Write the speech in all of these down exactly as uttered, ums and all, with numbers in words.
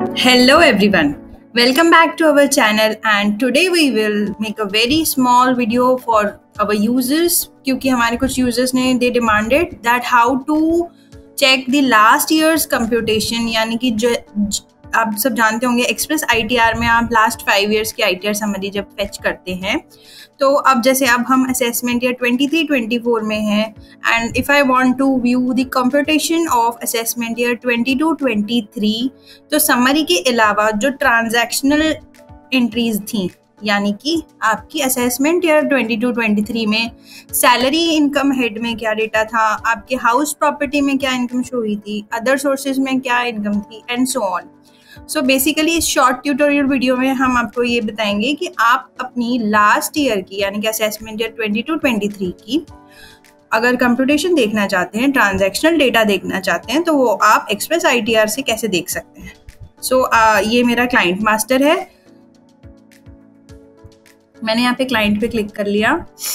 Hello everyone, welcome back to our channel and today we will make a very small video for our users क्योंकि हमारे कुछ users ने they demanded that how to check the last year's computation यानी कि जो आप सब जानते होंगे एक्सप्रेस आईटीआर में आप लास्ट फाइव इयर्स की आईटीआर समरी जब फेच करते हैं तो अब जैसे अब हम assessment year twenty three twenty four में हैं and if I want to view the computation of assessment year twenty two twenty three तो समरी के अलावा जो ट्रांजैक्शनल एंट्रीज थी यानी कि आपकी assessment year twenty two twenty three में सैलरी इनकम हेड में क्या डेटा था, आपके हाउस प्रॉपर्टी में क्या इनकम शो हुई थी, अदर सोर्सेज में क्या इनकम थी and so on. So basically इस शॉर्ट ट्यूटोरियल वीडियो में हम आपको ये बताएंगे कि आप अपनी लास्ट ईयर की यानी कि assessment year twenty two twenty three की अगर कंप्यूटेशन देखना चाहते हैं, ट्रांजैक्शनल डेटा देखना चाहते हैं तो वो आप एक्सप्रेस आईटीआर से कैसे देख सकते हैं। सो so, uh, ये मेरा क्लाइंट मास्टर है, मैंने यहाँ पे क्लाइंट पे क्लिक कर लिया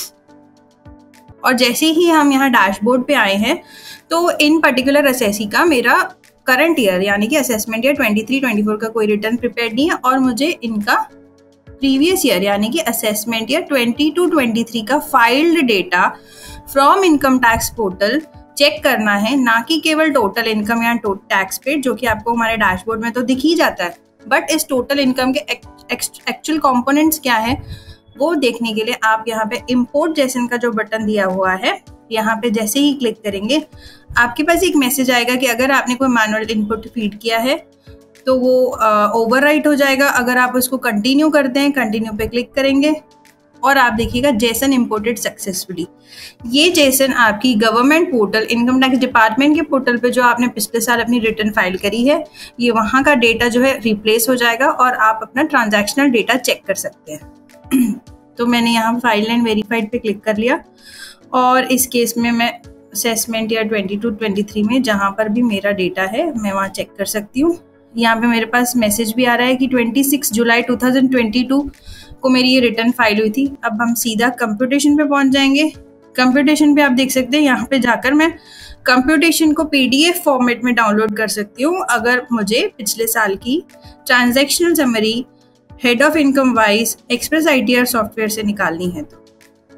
और जैसे ही हम यहाँ डैशबोर्ड पे आए हैं तो इन पर्टिकुलर असेसी का मेरा करंट ईयर यानी कि assessment year twenty three twenty four का कोई रिटर्न प्रिपेयर नहीं है और मुझे इनका प्रीवियस ईयर यानी कि assessment year twenty two twenty three का filed data from income tax portal check करना है, ना कि केवल टोटल इनकम या टैक्स पेड जो कि आपको हमारे डैशबोर्ड में तो दिख ही जाता है, बट इस टोटल इनकम के एक्चुअल कंपोनेंट्स क्या है वो देखने के लिए आप यहाँ पे इम्पोर्ट जेसन का जो बटन दिया हुआ है यहाँ पे जैसे ही क्लिक करेंगे आपके पास एक मैसेज आएगा कि अगर आपने कोई मैनुअल इनपुट फीड किया है तो वो ओवरराइट हो जाएगा। अगर आप उसको कंटिन्यू करते हैं, कंटिन्यू पे क्लिक करेंगे और आप देखिएगा जेसन इम्पोर्टेड सक्सेसफुली। ये जेसन आपकी government portal income tax department के पोर्टल पे जो आपने पिछले साल अपनी रिटर्न फाइल करी है ये वहाँ का डेटा जो है रिप्लेस हो जाएगा और आप अपना ट्रांजैक्शनल डेटा चेक कर सकते हैं। तो मैंने यहाँ फाइल एंड वेरीफाइड पे क्लिक कर लिया और इस केस में मैं assessment year twenty two twenty three में जहाँ पर भी मेरा डेटा है मैं वहाँ चेक कर सकती हूँ। यहाँ पे मेरे पास मैसेज भी आ रहा है कि twenty six July two thousand twenty two को मेरी ये रिटर्न फाइल हुई थी। अब हम सीधा कंप्यूटेशन पे पहुँच जाएंगे। कंप्यूटेशन पे आप देख सकते हैं यहाँ पे जाकर मैं कंप्यूटेशन को पीडीएफ फॉर्मेट में डाउनलोड कर सकती हूँ अगर मुझे पिछले साल की transactional summary head of income wise express ITR software से निकालनी है। तो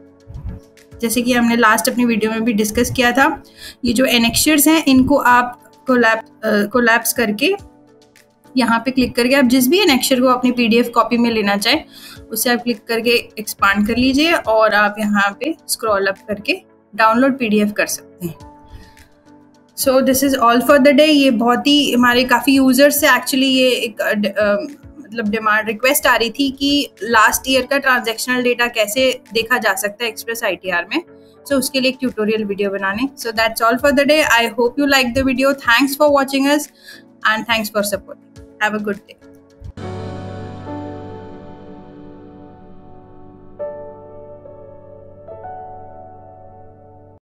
जैसे कि हमने लास्ट अपनी वीडियो में भी डिस्कस किया था, ये जो एनेक्चर्स हैं इनको आप कोलैप कोलैप्स करके यहाँ पे क्लिक करके आप जिस भी एनेक्चर को अपनी पीडीएफ कॉपी में लेना चाहें उसे आप क्लिक करके एक्सपांड कर लीजिए और आप यहाँ पे स्क्रॉल अप करके डाउनलोड पीडीएफ कर सकते हैं। So this is all for the day. ये बहुत ही हमारे काफ़ी यूजर्स से एक्चुअली ये एक uh, मतलब डिमांड रिक्वेस्ट आ रही थी कि लास्ट ईयर का ट्रांजैक्शनल डेटा कैसे देखा जा सकता है एक्सप्रेस आईटीआर में। सो so, उसके लिए एक ट्यूटोरियल वीडियो बनाने। So that's all for the day. I hope you like the video. Thanks for watching us and thanks for supporting. Have a good day.